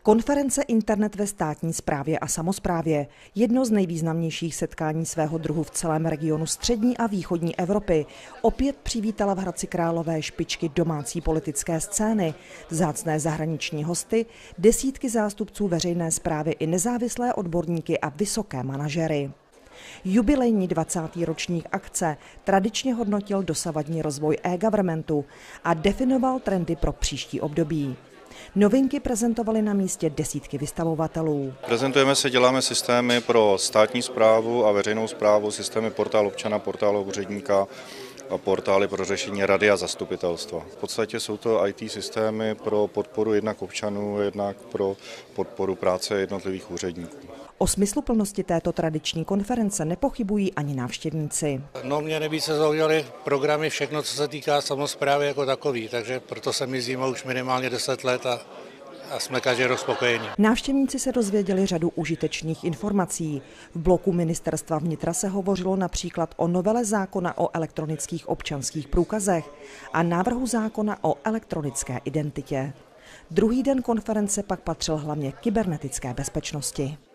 Konference Internet ve státní správě a samosprávě, jedno z nejvýznamnějších setkání svého druhu v celém regionu střední a východní Evropy, opět přivítala v Hradci Králové špičky domácí politické scény, vzácné zahraniční hosty, desítky zástupců veřejné správy i nezávislé odborníky a vysoké manažery. Jubilejní 20. ročník akce tradičně hodnotil dosavadní rozvoj e-governmentu a definoval trendy pro příští období. Novinky prezentovaly na místě desítky vystavovatelů. Prezentujeme se, děláme systémy pro státní správu a veřejnou správu, systémy portál občana, portál úředníka a portály pro řešení rady a zastupitelstva. V podstatě jsou to IT systémy pro podporu jednak občanů, jednak pro podporu práce jednotlivých úředníků. O smysluplnosti této tradiční konference nepochybují ani návštěvníci. No, mě nejvíce zaujaly programy, všechno, co se týká samosprávy jako takový, takže proto jsem jezdím už minimálně 10 let a jsme každý rok spokojení. Návštěvníci se dozvěděli řadu užitečných informací. V bloku Ministerstva vnitra se hovořilo například o novele zákona o elektronických občanských průkazech a návrhu zákona o elektronické identitě. Druhý den konference pak patřil hlavně kybernetické bezpečnosti.